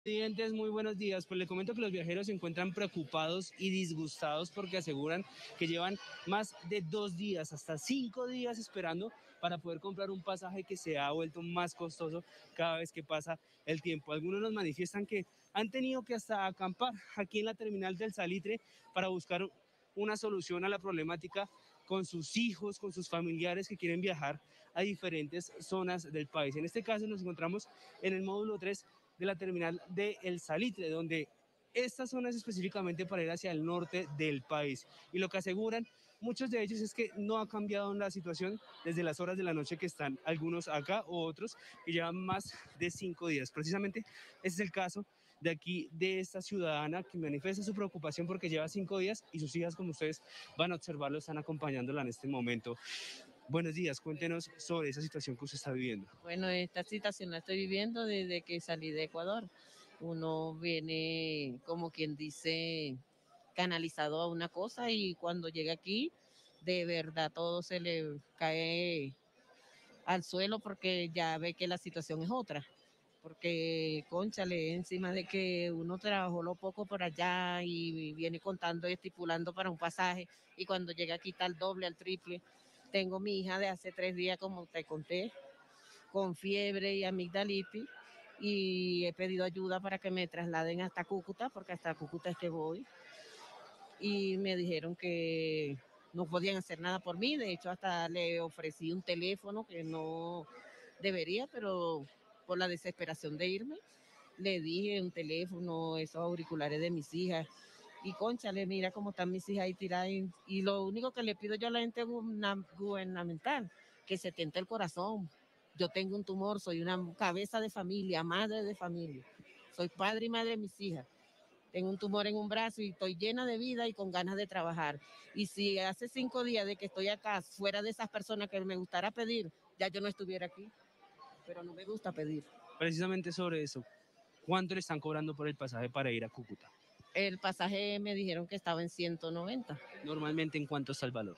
Presidentes, muy buenos días. Pues le comento que los viajeros se encuentran preocupados y disgustados porque aseguran que llevan más de 2 días, hasta 5 días esperando para poder comprar un pasaje que se ha vuelto más costoso cada vez que pasa el tiempo. Algunos nos manifiestan que han tenido que hasta acampar aquí en la terminal del Salitre para buscar una solución a la problemática con sus hijos, con sus familiares que quieren viajar a diferentes zonas del país. En este caso nos encontramos en el módulo 3 de la terminal de El Salitre, donde esta zona es específicamente para ir hacia el norte del país. Y lo que aseguran muchos de ellos es que no ha cambiado la situación desde las horas de la noche que están algunos acá o otros que llevan más de 5 días. Precisamente ese es el caso de aquí, de esta ciudadana que manifiesta su preocupación porque lleva 5 días y sus hijas, como ustedes van a observarlo, están acompañándola en este momento. Buenos días, cuéntenos sobre esa situación que usted está viviendo. Bueno, esta situación la estoy viviendo desde que salí de Ecuador. Uno viene, como quien dice, canalizado a una cosa y cuando llega aquí, de verdad todo se le cae al suelo porque ya ve que la situación es otra. Porque, cónchale, encima de que uno trabajó lo poco por allá y viene contando y estipulando para un pasaje y cuando llega aquí está al doble, al triple. Tengo mi hija de hace 3 días, como te conté, con fiebre y amigdalitis y he pedido ayuda para que me trasladen hasta Cúcuta, porque hasta Cúcuta es que voy. Y me dijeron que no podían hacer nada por mí. De hecho, hasta le ofrecí un teléfono que no debería, pero por la desesperación de irme, le dije un teléfono, esos auriculares de mis hijas. Y cónchale, mira cómo están mis hijas ahí tiradas. Y lo único que le pido yo a la gente gubernamental, que se tiente el corazón. Yo tengo un tumor, soy una cabeza de familia, madre de familia. Soy padre y madre de mis hijas. Tengo un tumor en un brazo y estoy llena de vida y con ganas de trabajar. Y si hace 5 días de que estoy acá, fuera de esas personas que me gustara pedir, ya yo no estuviera aquí. Pero no me gusta pedir. Precisamente sobre eso, ¿cuánto le están cobrando por el pasaje para ir a Cúcuta? El pasaje me dijeron que estaba en 190, Normalmente, ¿en cuánto está el valor?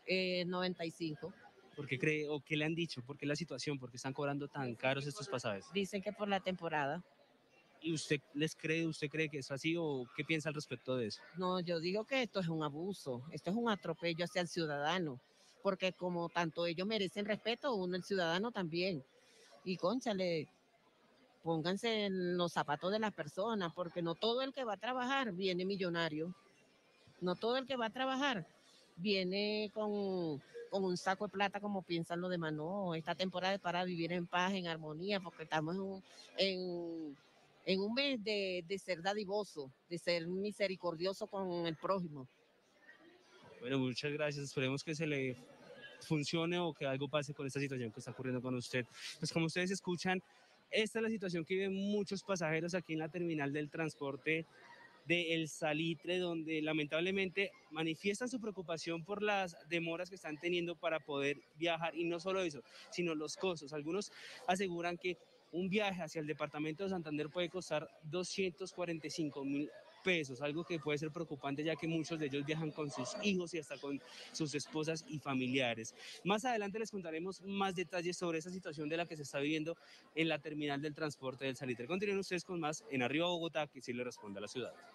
95. ¿Por qué cree o qué le han dicho? ¿Por qué la situación? ¿Por qué están cobrando tan caros estos pasajes? Dicen que por la temporada. ¿Y usted les cree, usted cree que es así o qué piensa al respecto de eso? No, yo digo que esto es un abuso, esto es un atropello hacia el ciudadano, porque como tanto ellos merecen respeto, uno el ciudadano también. Y cónchale, pónganse en los zapatos de las personas, porque no todo el que va a trabajar viene millonario. No todo el que va a trabajar viene con un saco de plata como piensan los demás. No, esta temporada es para vivir en paz, en armonía, porque estamos en, en un mes de ser dadivoso, de ser misericordioso con el prójimo. Bueno, muchas gracias. Esperemos que se le funcione o que algo pase con esta situación que está ocurriendo con usted. Pues como ustedes escuchan, esta es la situación que viven muchos pasajeros aquí en la terminal del transporte de El Salitre, donde lamentablemente manifiestan su preocupación por las demoras que están teniendo para poder viajar, y no solo eso, sino los costos. Algunos aseguran que un viaje hacia el departamento de Santander puede costar 245.000 pesos, algo que puede ser preocupante ya que muchos de ellos viajan con sus hijos y hasta con sus esposas y familiares. Más adelante les contaremos más detalles sobre esa situación de la que se está viviendo en la terminal del transporte del Salitre. Continúen ustedes con más en Arriba Bogotá, que sí le responde a la ciudad.